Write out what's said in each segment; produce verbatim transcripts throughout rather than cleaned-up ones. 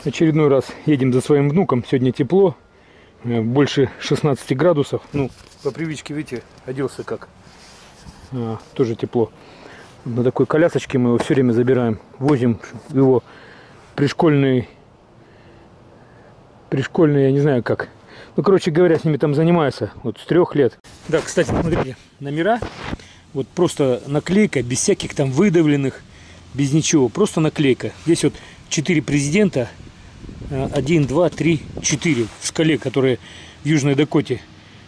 Очередной раз едем за своим внуком. Сегодня тепло, больше шестнадцати градусов. Ну, по привычке, видите, оделся как. А, тоже тепло. На такой колясочке мы его все время забираем. Возим его пришкольный, пришкольный, я не знаю как. Ну, короче говоря, с ними там занимаются вот с трех лет. Да, кстати, смотрите, номера. Вот просто наклейка, без всяких там выдавленных, без ничего. Просто наклейка. Здесь вот четыре президента. Один, два, три, четыре в скале, которые в Южной Дакоте.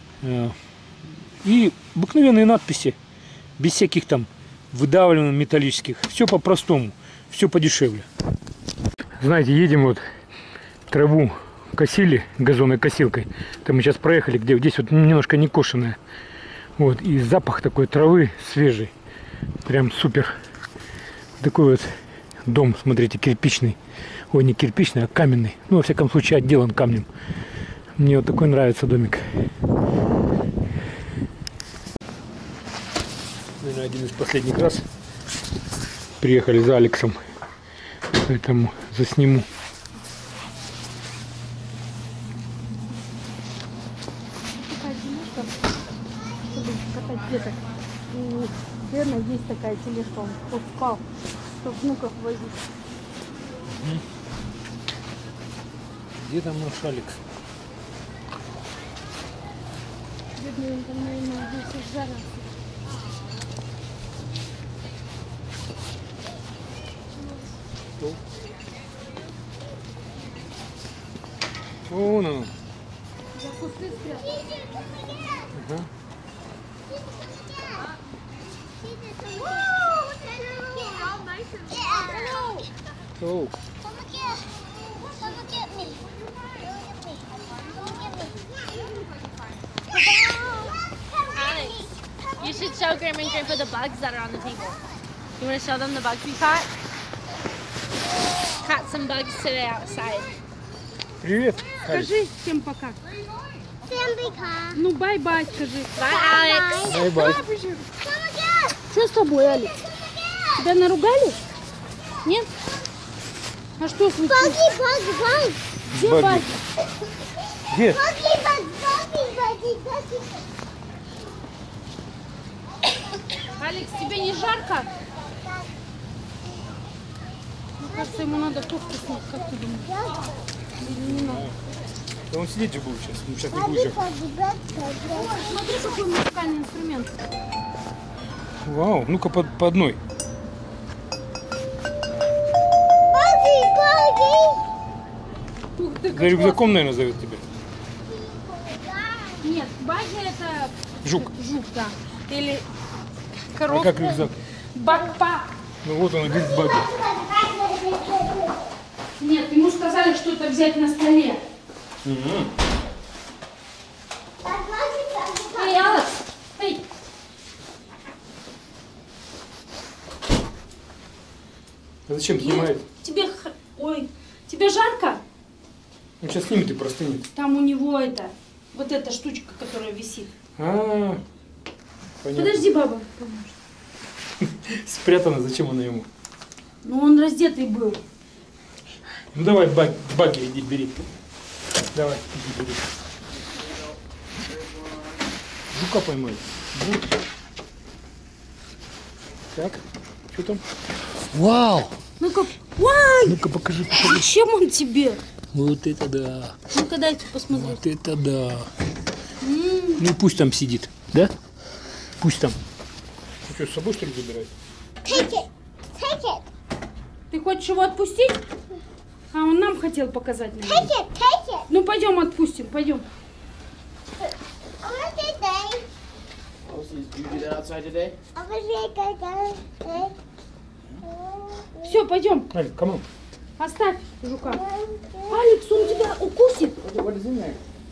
И обыкновенные надписи. Без всяких там выдавленных металлических. Все по-простому. Все подешевле. Знаете, едем вот траву косили газонокосилкой. Это мы сейчас проехали, где здесь вот немножко не кошеная. Вот. И запах такой травы свежий. Прям супер. Такой вот дом, смотрите, кирпичный. Ой, не кирпичный, а каменный. Ну, во всяком случае, отделан камнем. Мне вот такой нравится домик. Наверное, один из последних раз приехали за Алексом. Поэтому засниму. Такая тележка, чтобы катать деток. У Дэна есть такая тележка, он покупал, чтобы внуков возить. Где там наш Алекс? Бедный, он там, наверное, здесь жарился. Что? Вон он. За кусты спрятал. Ага. Оу. You should show Grandma and Grandpa the bugs that are on the table. You want to show them the bugs we caught? Caught some bugs today outside. Привет. Скажи всем пока. Всем пока. Ну, бай-бай, скажи. Bye, Alex. Бай-бай. Что с тобой, Алекс? Тебя наругали? Нет? А что случилось? Баги, баги, баги. Где Баги. Баги? Где? Баги, баги, баги, баги. Алекс, тебе не жарко? Мне кажется, ему надо кофту снять. Как ты думаешь? Или не надо? Да он сидеть же будет сейчас. Ну, сейчас не будет Баги, же. баги, баги. Смотри, какой музыкальный инструмент. Вау. Ну-ка по, по одной. Баги, баги. Ух ты, За какой. рюкзаком, наверное, зовет тебя. Нет, Баги это Жук. жук, да. Или А коровка. как рюкзак? Бакпак. Ну вот он, весь баги. Нет, ему сказали что-то взять на столе. Угу. Эй, Алекс, эй. А зачем снимает? Тебе, х- ой, тебе жарко? Он сейчас снимет и простынет. Там у него это, вот эта штучка, которая висит. А, понятно. Подожди, баба. Спрятано, зачем она ему? Ну он раздетый был. Ну давай, баг, баги, иди, бери. Давай, иди, бери. Жука поймай. Вот. Так, что там? Вау! Ну-ка, ой, Ну-ка покажи, покажи. зачем он тебе? Вот это да. Ну-ка дайте посмотреть. Вот это да. М, Ну и пусть там сидит, да? Пусть там. Ну что, с собой что ли забирать? Take it. Take it. Ты хочешь его отпустить? А он нам хотел показать, Take наверное. it. Take it. Ну пойдем отпустим, пойдем. I'm gonna get that. Oh, so you do that outside today? I'm gonna get that. Все, пойдем. Алик, камон. Оставь жука. Алекс, он тебя укусит. What is in there?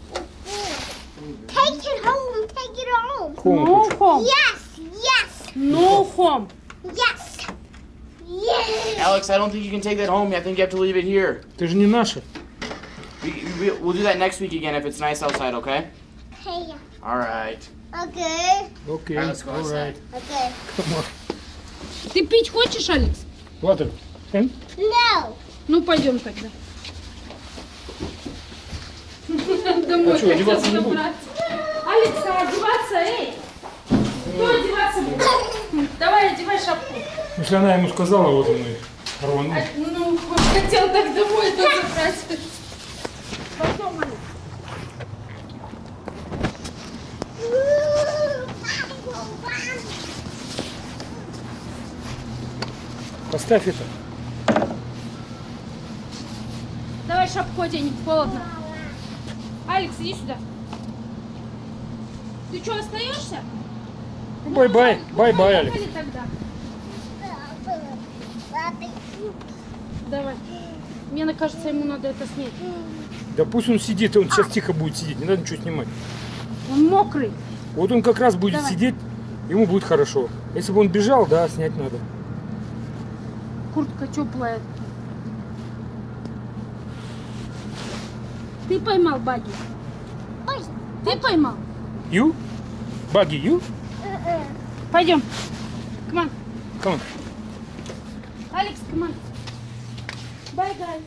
Take it home. Take it home. No home. Yes. Yes. No home. Yes. Yes. Alex, I don't think you can take that home. I think you have to leave it here. Ты же не наша. We, we, we'll do that next week again if it's nice outside, okay? Hey. All right. Okay. Окей, Alright, let's go outside. alright. Okay. Come on. Ты пить хочешь, Алекс? Water. And? No. Ну пойдем тогда. домой А что, хотел одеваться не будет? забрать. Алекса, одеваться, эй! Кто одеваться будет? Давай, одевай шапку. Если она ему сказала, вот он и рванул. А, ну, хотел так домой то забрать. Пойдем, Алекс. Поставь это. Давай шапку одень, холодно. Алекс, иди сюда. Ты что, остаешься? Бай-бай, бай-бай, Алекс. Поехали тогда. Давай. Мне кажется, ему надо это снять. Да пусть он сидит, он сейчас тихо будет сидеть, не надо ничего снимать. Он мокрый. Вот он как раз будет Давай. сидеть, ему будет хорошо. Если бы он бежал, да, снять надо. Куртка теплая. Ты поймал баги? Ты поймал? You? Баги, you? Пойдем. Come on. Come on. Алекс, come on. Bye, guys.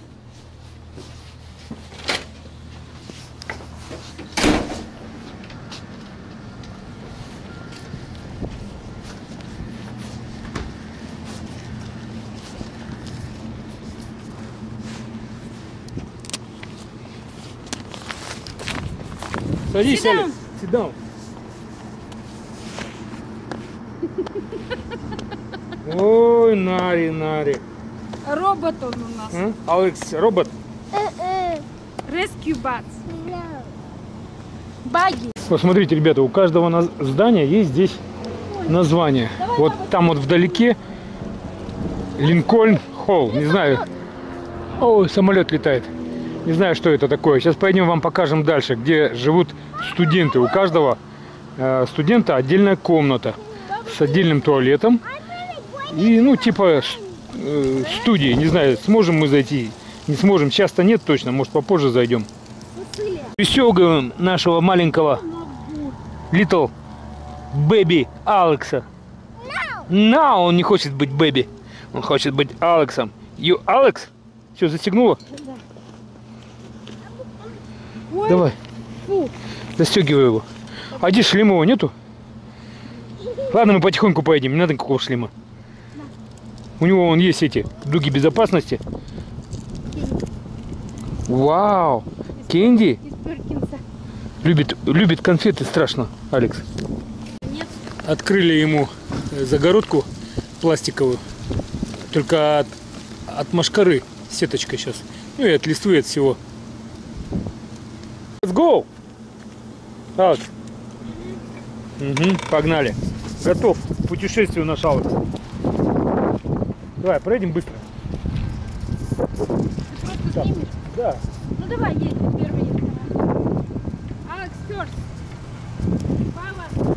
Садись, Sit down. Алекс. Sit down. Ой, Нари, Нари. Робот он у нас. А? Алекс, робот. Rescue Bats. Баги. Посмотрите, ребята, у каждого на- здания есть здесь название. Вот там вот вдалеке Линкольн Холл. Не знаю. О, самолет летает. Не знаю, что это такое. Сейчас пойдем вам покажем дальше, где живут студенты. У каждого э, студента отдельная комната с отдельным туалетом. И, ну, типа э, студии. Не знаю, сможем мы зайти. Не сможем. Сейчас-то нет точно. Может, попозже зайдем. Присёгаем нашего маленького Little Baby Алекса. No, он не хочет быть Бэби. Он хочет быть Алексом. You Алекс? Все, застегнула? Ой, Давай, фу. застегивай его. А здесь шлема его нету? Ладно, мы потихоньку поедем, не надо никакого шлема. У него вон есть эти дуги безопасности. Вау! Кенди Из Перкинса. любит, любит конфеты страшно, Алекс. Нет. Открыли ему загородку пластиковую. Только от, от мошкары сеточка сейчас. Ну и от листвы, от всего. Let's go! Алекс. Угу, погнали. Готов к путешествию наш Алекс. Давай, проедем быстро. Ты просто Так. снимешь? Да. Ну давай, едь, ты первый едь. Алекс, first. Пава.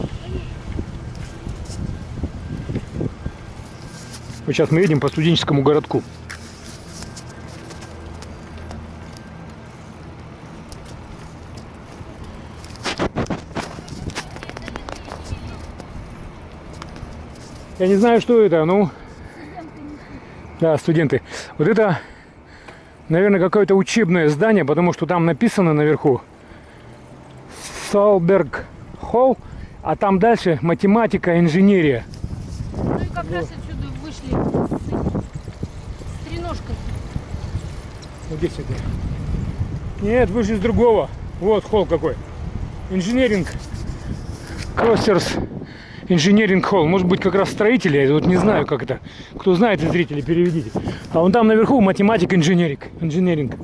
Вот сейчас мы едем по студенческому городку. Я не знаю, что это, ну... Да, студенты. Вот это, наверное, какое-то учебное здание, потому что там написано наверху Салберг Холл, а там дальше математика, инженерия. Ну и как раз отсюда вышли с, с треножкой. Вот здесь это. Нет, выше из другого. Вот холл какой. Инженеринг. Кростерс. Инженеринг холл. Может быть, как раз строители. Я вот не знаю, как это. Кто знает из зрителей, переведите. А вон там наверху математика, инженеринг. Инженеринг.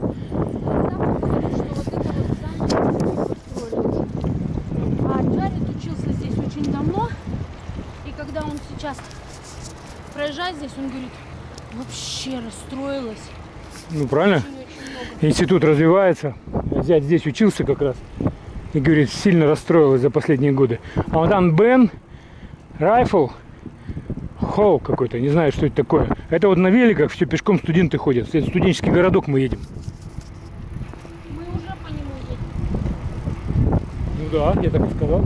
А Джаред учился здесь очень давно. И когда он сейчас проезжает здесь, он говорит, вообще расстроилась. Ну, правильно. Очень-очень много. Институт развивается. Зять здесь учился как раз. И говорит, сильно расстроилась за последние годы. А вот там Бен Райфл Холл какой-то, не знаю, что это такое. Это вот на великах все пешком студенты ходят. Это студенческий городок мы едем. Мы уже по нему едем. Ну да, я так и сказал.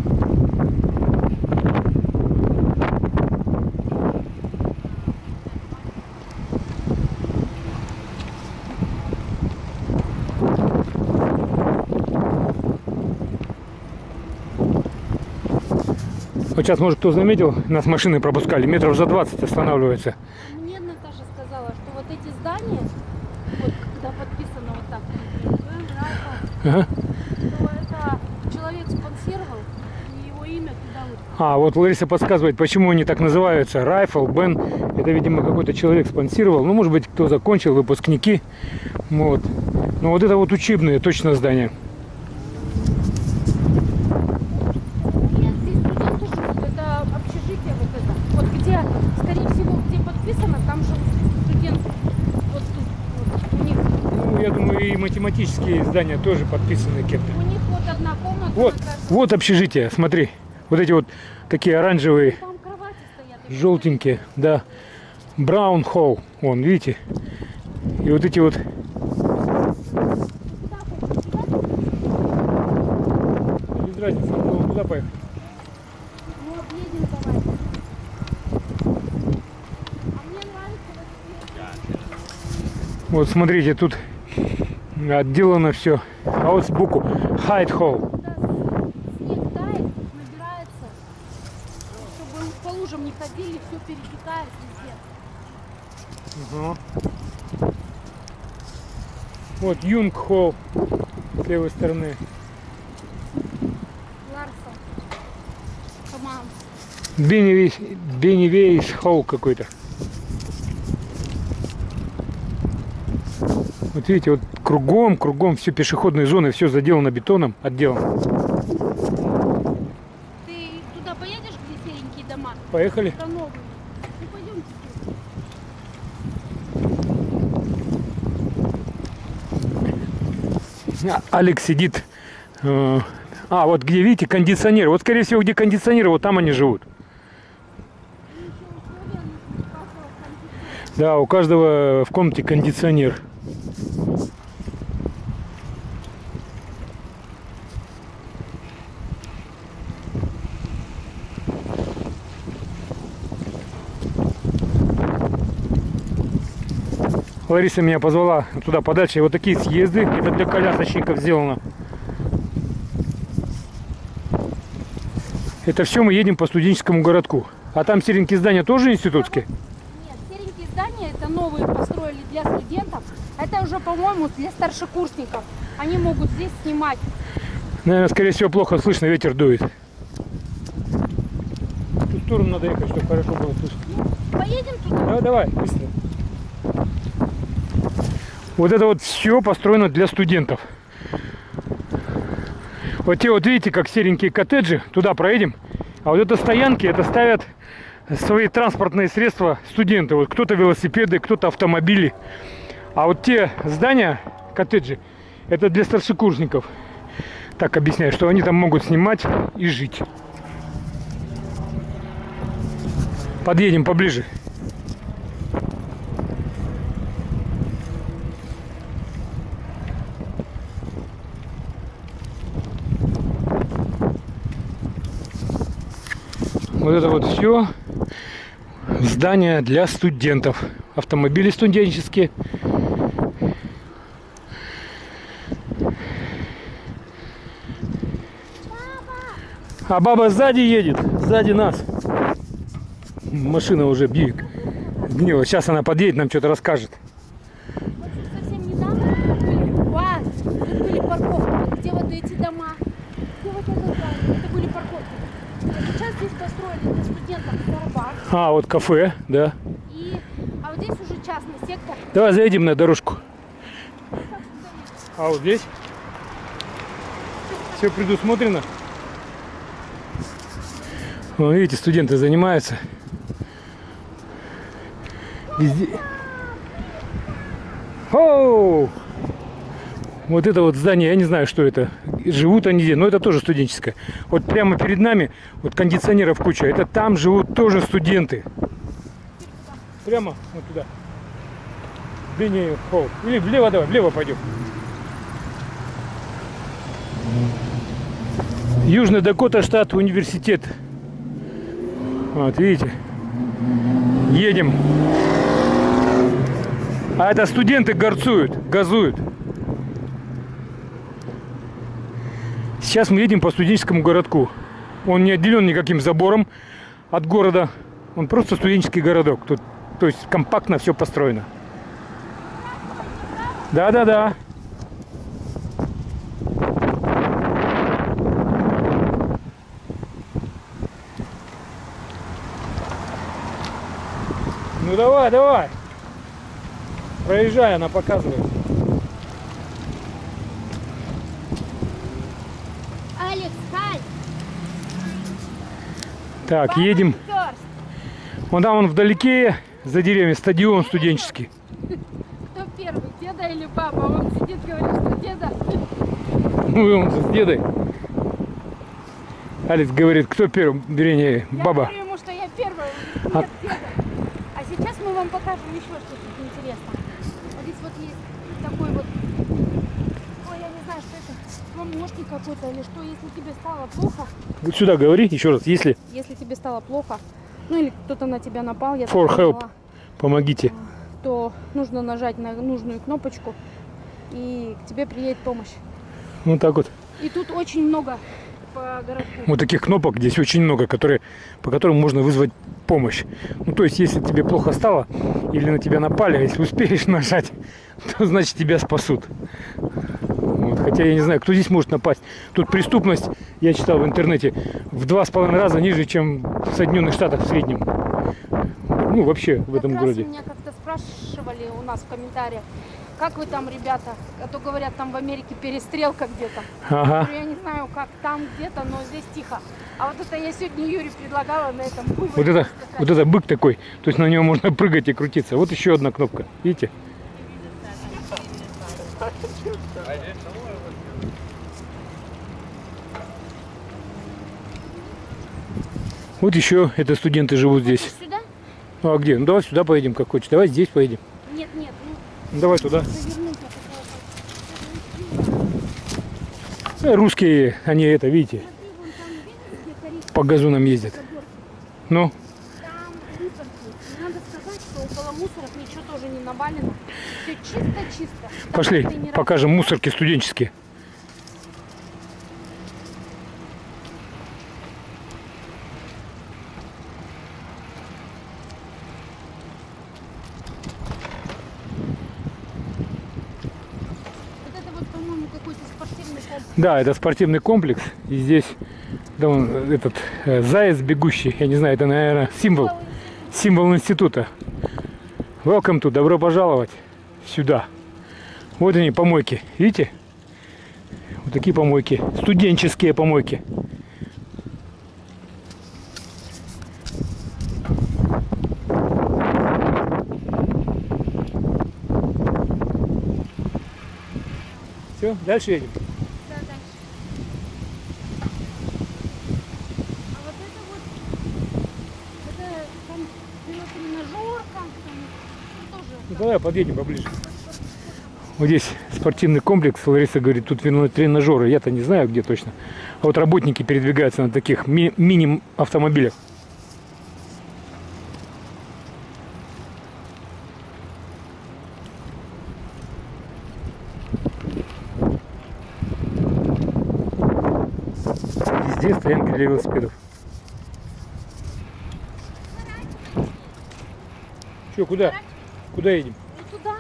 Вот сейчас, может, кто заметил, нас машины пропускали, метров за двадцать останавливается. Мне Наташа сказала, что вот эти здания, вот когда подписано вот так, Бен Райфл, Ага. то это человек спонсировал, и его имя туда вот. А, вот Лариса подсказывает, почему они так называются. Райфл, Бен. Это, видимо, какой-то человек спонсировал. Ну, может быть, кто закончил, выпускники. Вот. Но вот это вот учебное точно здание. Нет, здесь студенты живут, это общежитие вот это. Вот где, скорее всего, где подписано, там живут студенты. Вот тут, вот, у них, Ну, я думаю, и математические здания тоже подписаны кем-то. у них вот одна комната. Вот, на каждом- вот общежитие, смотри. Вот эти вот такие оранжевые, Там кровати стоят. и желтенькие, да. Браун холл, вон, видите? И вот эти вот... Без разницы, мы куда поехали? Ну, объедем давай. А мне нравится вот Вот смотрите, тут отделано все. А вот сбоку Хайт Холл. когда снег тает, набирается, чтобы по лужам не ходили, все перетекает везде. Вот Юнг Холл с левой стороны. Ларсон. Команд. Беннивейс, Беннивейс Холл какой-то. Вот видите, вот кругом, кругом все пешеходные зоны, все заделано бетоном, отделано. Ты туда поедешь, где серенькие дома? Поехали. Это новые. Ну пойдемте. А, Алекс сидит. э, А, вот где, видите, кондиционер. Вот, скорее всего, где кондиционер, вот там они живут. Да, у каждого в комнате кондиционер. Лариса меня позвала туда подальше. Вот такие съезды. Это для колясочников сделано. Это все мы едем по студенческому городку. А там серенькие здания тоже институтские? Нет, серенькие здания это новые построили для студентов. Это уже, по-моему, для старшекурсников. Они могут здесь снимать. Наверное, скорее всего, плохо слышно, ветер дует. В ту сторону надо ехать, чтобы хорошо было слышно. Поедем туда? Да, давай, быстро. Вот это вот все построено для студентов. Вот те вот видите, как серенькие коттеджи, туда проедем. А вот это стоянки, это ставят свои транспортные средства студенты. Вот кто-то велосипеды, кто-то автомобили. А вот те здания, коттеджи, это для старшекурсников. Так объясняю, что они там могут снимать и жить. Подъедем поближе. Вот это вот все здания для студентов. Автомобили студенческие. А баба сзади едет, сзади нас. Машина уже бьет. Гнила. Сейчас она подъедет, нам что-то расскажет. Совсем недавно были, ва, тут были парковки. Где вот эти дома? Где вот это здание? Это были парковки. А сейчас здесь построили для студентов Starbucks. А, вот кафе, да. И, а вот здесь уже частный сектор. Давай заедем на дорожку. А вот здесь все предусмотрено. Вон, видите, студенты занимаются. Везде. Оу! Вот это вот здание, я не знаю, что это. Живут они где, но это тоже студенческое. Вот прямо перед нами, вот кондиционеров куча. Это там живут тоже студенты. Прямо вот туда. Бенни Холл. Или влево давай, влево пойдем. Южный Дакота, штат, университет. Вот, видите? Едем. А это студенты горцуют, газуют. Сейчас мы едем по студенческому городку. Он не отделен никаким забором от города. Он просто студенческий городок. Тут, то есть компактно все построено. Да-да-да. Ну давай, давай. Проезжай, она показывает. Алекс, хай! Так, едем. Вон там, вон вдалеке, за деревьями, стадион студенческий. Кто первый, деда или папа? Он сидит, говорит, что деда. Ну и он с дедой. Алекс говорит, кто первый, вернее, Я баба. говорю ему, что я первая. Нет, А- деда. А сейчас мы вам покажем еще что-то интересное. Вот здесь вот есть такой вот, ой, я не знаю, что это, помощник какой-то или что, если тебе стало плохо, Вот сюда говори еще раз, если если тебе стало плохо, ну или кто-то на тебя напал, я For так help. поняла, помогите. то нужно нажать на нужную кнопочку, и к тебе приедет помощь. Вот так вот. И тут очень много по городку. Вот таких кнопок здесь очень много, которые, по которым можно вызвать помощь. Ну, то есть, если тебе плохо стало, или на тебя напали, а если успеешь нажать, то значит тебя спасут. Вот. Хотя я не знаю, кто здесь может напасть. Тут преступность, я читал в интернете, в два с половиной раза ниже, чем в Соединенных Штатах в среднем. Ну, вообще в этом Как городе. раз меня как-то спрашивали у нас в комментариях, как вы там, ребята, а то говорят, там в Америке перестрелка где-то. Ага. Я не знаю, как там где-то, но здесь тихо. А вот это я сегодня Юре предлагала на этом буйволе Вот это, скакать. вот это бык такой, то есть на него можно прыгать и крутиться. Вот еще одна кнопка, видите? Вот еще это студенты живут здесь. Сюда? Ну а где? Ну давай сюда поедем, как хочешь. Давай здесь поедем. Нет, нет, ну Ну, давай туда. завернуть я такая. Э, Русские, они это, видите, Смотри, вон там, видишь, где коричневый по газонам ездят. заборчик? Ну, Там мусорки. И надо сказать, что около мусорок ничего тоже не навалено. Все чисто-чисто. Там пошли, контейнеров покажем нет. мусорки студенческие. Вот это вот, по-моему, какой-то спортивный комплекс. Да, это спортивный комплекс. И здесь да, вон, этот э, заяц бегущий. Я не знаю, это, наверное, символ. Символ института. Welcome to, добро пожаловать сюда. Вот они, помойки. Видите? Вот такие помойки. Студенческие помойки. Все, дальше едем. Да, дальше. А вот это вот, это там велотренажерка, там ну, тоже. Ну, давай подъедем поближе. Вот здесь спортивный комплекс. Лариса говорит, тут тренажеры. Я-то не знаю, где точно. А вот работники передвигаются на таких ми- мини-автомобилях. Везде стоянки для велосипедов. Че, куда? Куда едем? Ну туда.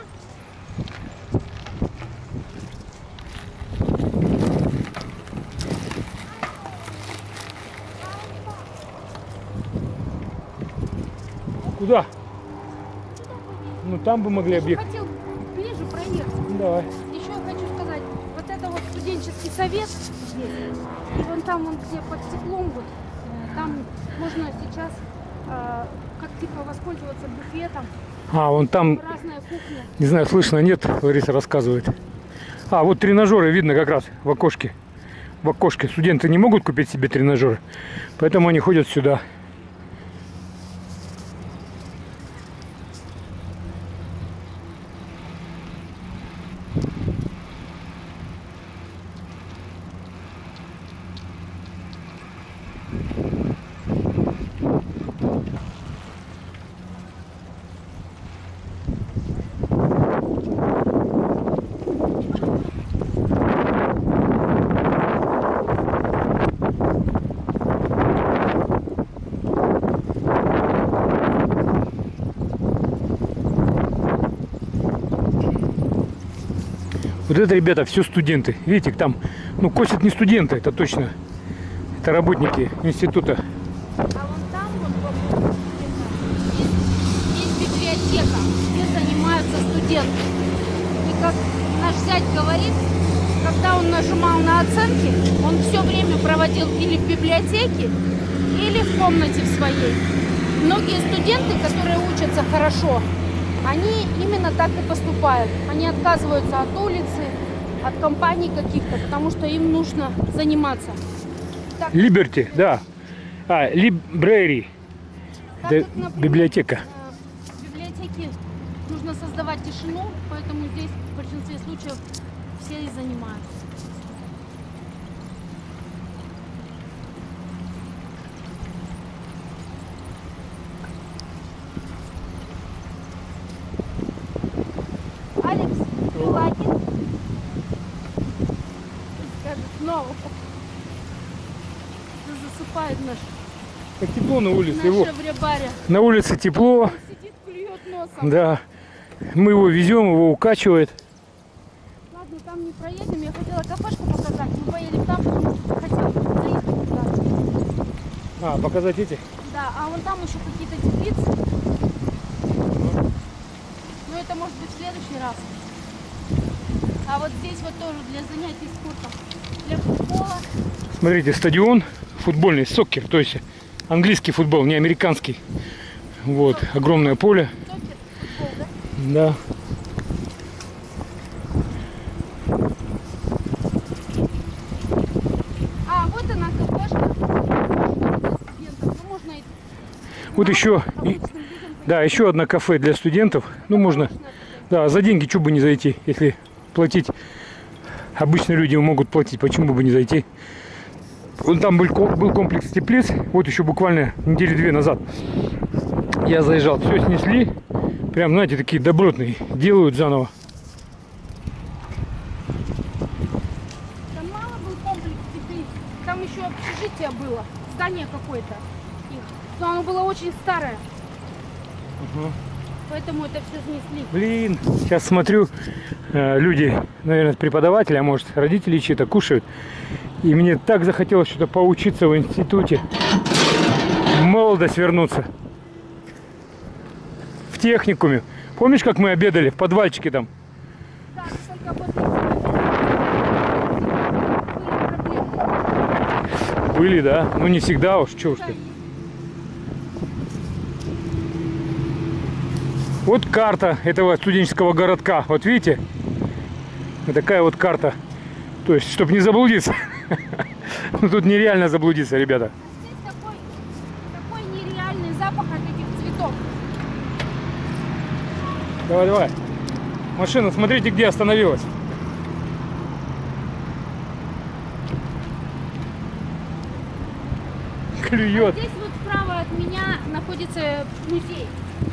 Куда? Ну там бы могли Я же объехать. хотел ближе проехать. Ну, давай. Еще хочу сказать, вот это вот студенческий совет здесь, и вон там, вон, где под стеклом, вот, э, там можно сейчас э, как типа воспользоваться буфетом, А, вон там, разная кухня. не знаю, слышно, нет, Лариса рассказывает. А, вот тренажеры видно как раз в окошке. В окошке. Студенты не могут купить себе тренажеры, поэтому они ходят сюда. Вот это, ребята, все студенты. Видите, там, ну, косят не студенты, это точно. Это работники института. А вон там вот, по-моему, есть, есть библиотека, где занимаются студенты. И как наш зять говорит, когда он нажимал на оценки, он все время проводил или в библиотеке, или в комнате в своей. Многие студенты, которые учатся хорошо, они именно так и поступают. Они отказываются от улицы, от компаний каких-то, потому что им нужно заниматься. Так, Либерти, да. А, либрери. так Да, как, например, библиотека. э, В библиотеке нужно создавать тишину, поэтому здесь в большинстве случаев все и занимаются. Алекс, you like it? Скажет снова. Засыпает наш, Как тепло на улице. Его. наша врябаря. На улице тепло. Он сидит, клюет носом. Да. Мы его везем, его укачивает. Ладно, там не проедем. Я хотела кафешку показать. Мы поедем там, потому что хотела заехать туда. А, показать эти? Да, а вон там еще какие-то теплицы. Но это может быть в следующий раз. А вот здесь вот тоже для занятий спортом. Для футбола. Смотрите, стадион футбольный, сокер, то есть английский футбол, не американский. Вот, огромное поле. Сокер, футбол, да? Да. А, вот она кафешка. Студентов. Ну, можно и Вот еще, и- обычным людям да, еще одно кафе для студентов. Ну, можно, да, за деньги, что бы не зайти, если платить. Обычно люди могут платить, почему бы не зайти. Вон там был, ко- был комплекс теплиц, вот еще буквально недели две назад я заезжал, все снесли, прям, знаете, такие добротные, делают заново. Там мало был комплекс теплиц. Там еще общежитие было. Здание какое-то их. Но оно было очень старое. Поэтому это все снесли. Блин, сейчас смотрю, э, люди, наверное, преподаватели, а может родители чьи-то кушают. И мне так захотелось что-то поучиться в институте. В молодость вернуться. В техникуме. Помнишь, как мы обедали в подвальчике там? Да, только вот эти были проблемы. Были, да? Ну не всегда уж, чё уж ты. Вот карта этого студенческого городка. Вот видите? Вот такая вот карта. То есть, чтобы не заблудиться. Ну тут нереально заблудиться, ребята. Здесь такой, такой нереальный запах от этих цветов. Давай, давай. Машина, смотрите, где остановилась. Клюет. Здесь вот справа от меня находится музей.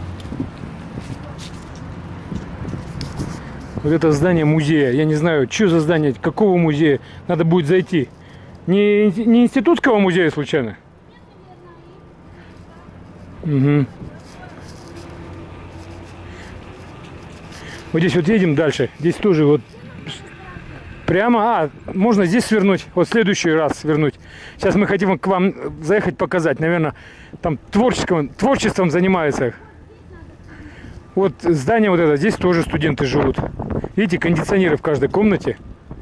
Вот это здание музея. Я не знаю, что за здание, какого музея. Надо будет зайти. Не, не институтского музея случайно? Угу. Вот здесь вот едем дальше. Здесь тоже вот прямо. А, можно здесь свернуть. Вот в следующий раз свернуть. Сейчас мы хотим к вам заехать показать. Наверное, там творческим, творчеством занимаются. Вот здание вот это. Здесь тоже студенты живут. Видите, кондиционеры в каждой комнате.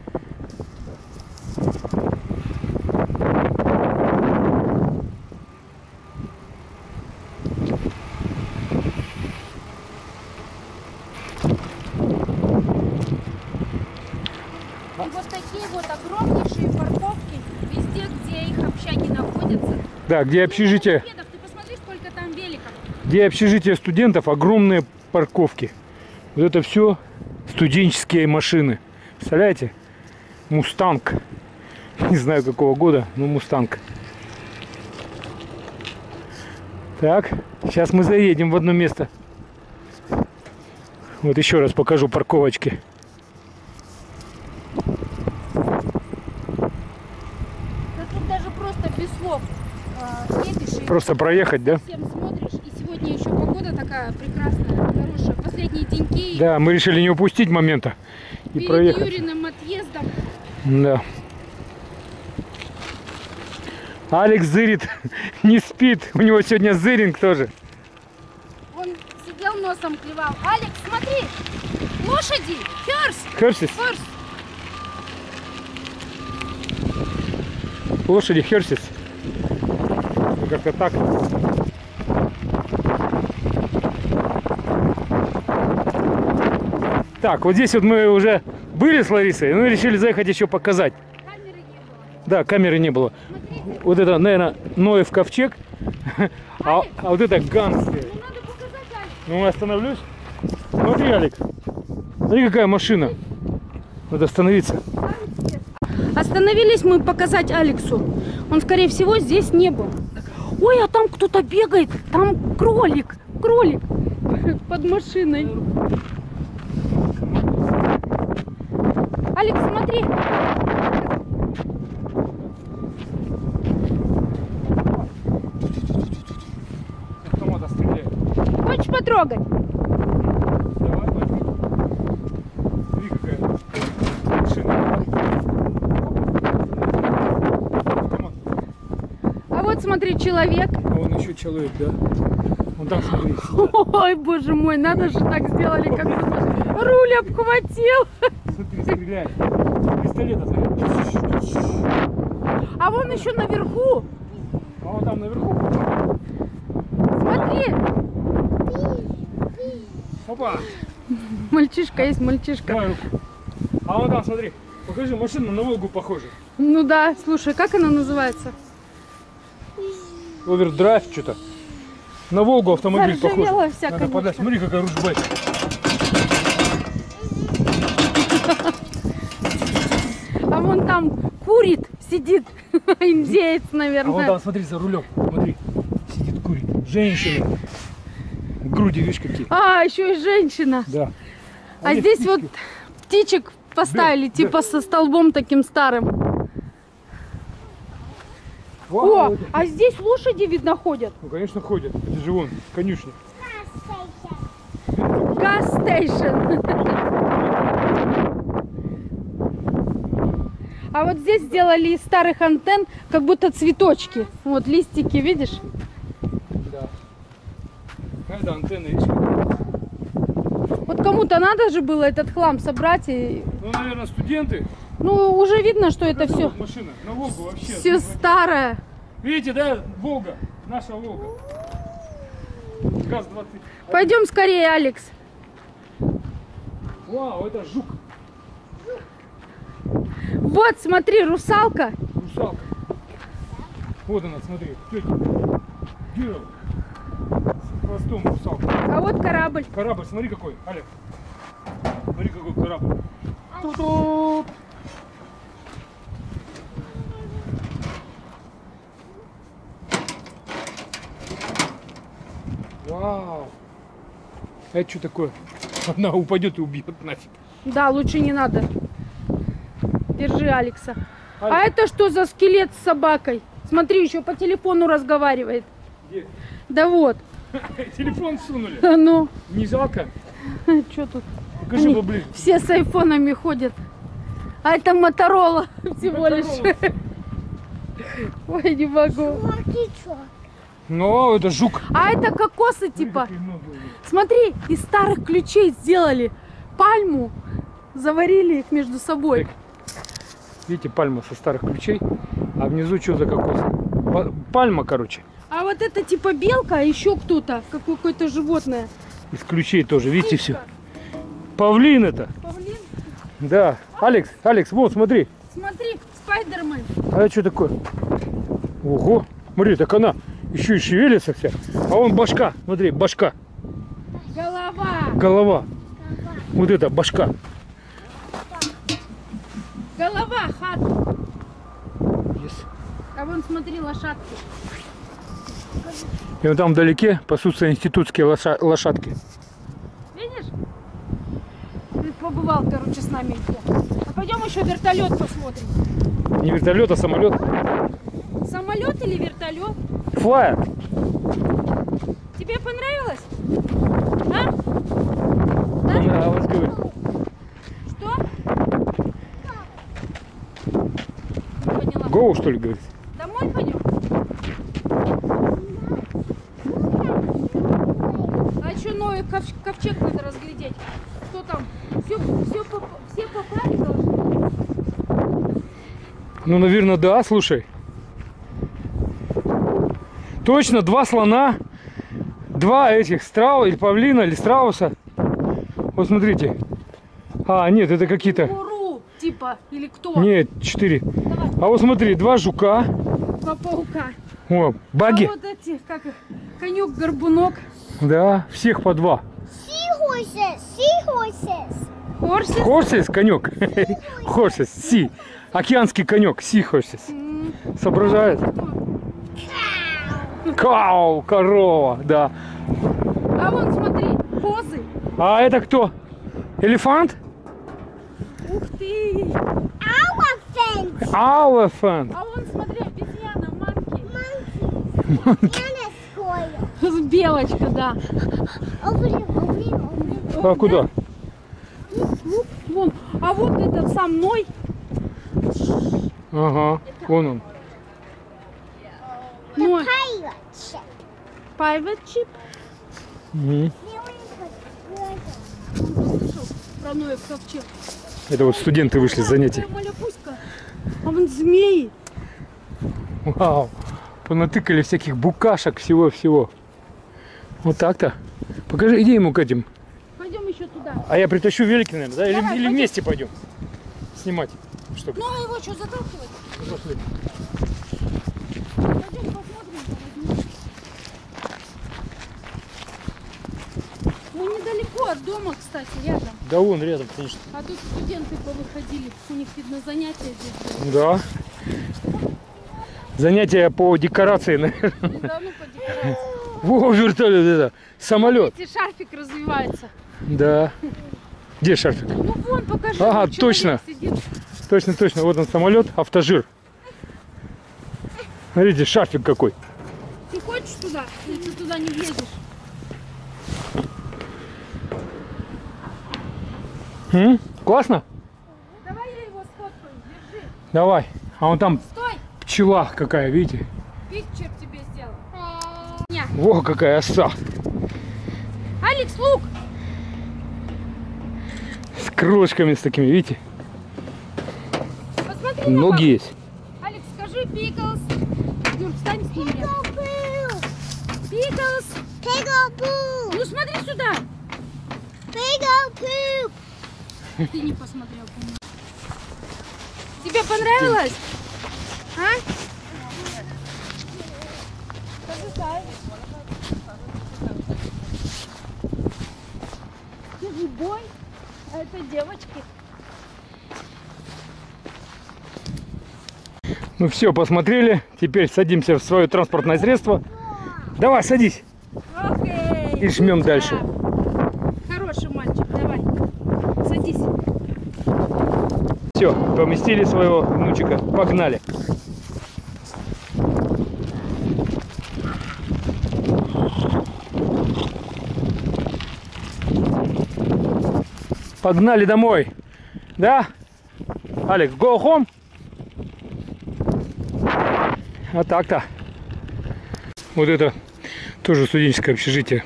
И вот такие вот огромнейшие парковки везде, где их общаги находятся. Да, где общежитие, Велосипедов, ты посмотри, сколько там великов. где общежитие студентов, огромные парковки. Вот это все студенческие машины. Представляете? Мустанг. Не знаю какого года, но Мустанг. Так, сейчас мы заедем в одно место. Вот еще раз покажу парковочки. Да тут даже просто без слов э, едешь и Просто проехать, да? всем смотришь. И сегодня еще погода такая прекрасная, хорошая. Последние деньки. Да, мы решили не упустить момента. и перед проехать. Юриным отъездом. Да. Алекс зырит, не спит. У него сегодня зыринг тоже. Он сидел носом клевал. Алекс, смотри! Лошади! Херс! Херсис. Херс! Лошади Херсис. Как-то так. Так, вот здесь вот мы уже были с Ларисой, ну и решили заехать еще показать. Камеры не было. Да, камеры не было. Смотрите, Вот это, наверное, Ноев ковчег, а, а вот это Ганская. ну надо показать Алекс. Ну, остановлюсь. Смотри, Алекс. Смотри, какая машина. Надо остановиться. Остановились мы показать Алексу. Он, скорее всего, здесь не был. Ой, а там кто-то бегает. Там кролик. Кролик. Под машиной. Алекс, смотри. Автомата стреляет. Хочешь потрогать? Давай, возьми. Смотри, какая машина. Автомат. А вот смотри, человек. А вон еще человек, да? Вон там, смотри, сидят. Ой, боже мой, надо же так сделали, как будто руль обхватил. Смотри, стреляет. Пистолета, смотри. А вон еще наверху. А вон там наверху. Смотри. Опа. Мальчишка есть, мальчишка. Давай руку. А вон там, смотри. Покажи, машина на Волгу похожа. Ну да, слушай, как она называется? Овердрайв что-то. На Волгу автомобиль Заржавела похож. вся, Надо подать. конечно. Смотри, какая ружбайка. А вон там курит, сидит, индеец, А вон наверное. там, смотри, за рулем. Смотри. Сидит, курит. Женщина. Груди, видишь, какие. А, еще и женщина. Да. А здесь здесь вот птичек поставили, Да, типа со столбом таким старым. Вау, О, это- а здесь лошади, видно, ходят. Ну, конечно, ходят. Это же вон, конюшня. Газ стейшн. А вот здесь сделали из старых антенн как будто цветочки. Вот листики, видишь? Да. Какая-то антенна, видишь? Вот кому-то надо же было этот хлам собрать. И... Ну, наверное, студенты. Ну, уже видно, что это Какая все, вот машина? На Волгу вообще. все старое. Видите, да? Волга. Наша Волга. ГАЗ двадцать. Пойдем скорее, Алекс. Вау, это жук. Вот, смотри, русалка. Русалка. Вот она, смотри. Тетя. Герл. С хвостом русалка. А вот корабль. Корабль, смотри какой, Алекс. Смотри какой корабль. Ту-ту. Вау. Это что такое? Она упадет и убьет нафиг. Да, лучше не надо. Держи, Алекса. А Алекс. это что за скелет с собакой? Смотри, еще по телефону разговаривает. Где? Да вот. Телефон сунули. А ну, Не жалко? что тут? Покажи Они поближе. все с айфонами ходят. А это Моторола всего лишь. Ой, не могу. Ну, это жук. А это кокосы типа. Какие много у них. Смотри, из старых ключей сделали пальму. Заварили их между собой. Видите, пальма со старых ключей. А внизу что за кокос? Па- Пальма, короче. А вот это типа белка, а еще кто-то, как какое-то животное. Из ключей тоже, видите, все. Павлин это. Павлин? Да. Алекс, Алекс, вот, смотри. Смотри, Спайдермен. А это что такое? Ого. Смотри, так она еще и шевелится вся. А вон башка. Смотри, башка. Голова. Голова. Вот это башка. Голова, хат. Yes. А вон смотри, лошадки. И вот там вдалеке пасутся институтские лоша- лошадки. Видишь? Ты побывал, короче, с нами. А пойдем еще вертолет посмотрим. Не вертолет, а самолет. Самолет или вертолет? Флайер. Тебе понравилось? А? Да, вот говорю. Что? Гоу, что ли, говорит? Домой пойдем? А еще новый ковч- ковчег надо разглядеть. Что там? Все, все, поп- все попали должны? Ну, наверное, да, слушай. Точно, два слона. Два этих страу или павлина, или страуса. Вот смотрите. А, нет, это какие-то... Уру, типа, или кто? Нет, четыре. Давай, А вот смотри, два жука. два паука. О, баги. А вот эти, как их, конек-горбунок. Да, всех по два. Seahorses. Seahorses. Хорсис. Хорсис, конек. Хорсис, си. Океанский конек, си хорсис. М, Соображает? Кау, корова, да. А вон, смотри, козы. А это кто? Элефант? Ух ты. Elephant. Elephant. А вон, смотри, обезьяна, манки. Monkey. And a squirrel. Белочка, да. Over here, over here, over here. А куда? Ну, вон. А вот этот со мной. Ага, вон он. Мой Pirate ship. private chip. Мгм. Слышал про Ноев ковчег. Это вот студенты вышли с занятий. Какая малякуська. А вон змеи. Вау. Понатыкали всяких букашек, всего-всего. Вот так-то. Покажи, иди ему к этим. Пойдем еще туда. А я притащу велики, наверное, да? Или, Давай, или пойдем. вместе пойдем снимать. Чтобы... Ну, а его что, заталкивать? Пошли. Пойдем посмотрим. возьмем. Мы недалеко от дома, кстати, рядом. Да вон рядом, конечно. А тут студенты повыходили. У них, видно, занятия здесь были. Да. Занятия по декорации, наверное. Да, ну, по декорации. Во, вертолет это. Самолет. Видите, шарфик развивается. Да. Где шарфик? Ну, вон, покажи. Ага, вон человек точно. сидит. Точно, точно. Вот он самолет, автожир. Смотрите, шарфик какой. Ты хочешь туда? Или ты туда не влезешь? М? Классно? Давай я его сфоткаю. Держи. Давай. А вон там Стой. пчела какая, видите? Пикчер тебе сделал. Во, какая оса. Алекс, лук. С крылышками с такими, видите? Посмотри на Ноги папу. есть. Алекс, скажи пиклс. Юр, встань с ним. рядом. Peekaboo. Пиклс. Peekaboo. Ну смотри сюда. Peekaboo. Ты не посмотрел. по-моему. Тебе понравилось? А? Скажи, Сай. Скажи, бой. А это девочки. Ну все, посмотрели. Теперь садимся в свое транспортное средство. Давай, садись. Окей. И жмем дальше. Хороший мальчик, давай. Садись. Все, поместили своего внучика. Погнали. Погнали домой. Да? Алекс, go home. А так-то. Вот это тоже студенческое общежитие.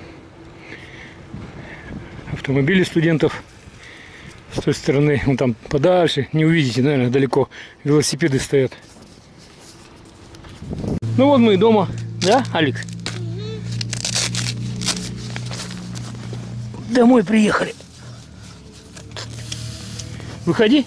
Автомобили студентов. С той стороны, вон там подальше, не увидите, наверное, далеко. Велосипеды стоят. Ну вот мы и дома. Да, Алекс? Домой приехали. Выходи.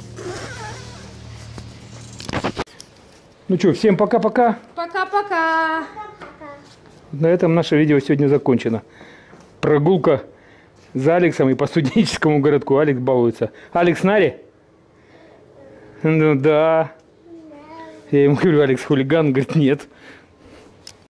Ну что, всем пока-пока. Пока-пока. На этом наше видео сегодня закончено. Прогулка за Алексом и по студенческому городку. Алекс балуется. Алекс Нари? Ну да. Я ему говорю, Алекс хулиган. Он говорит, нет.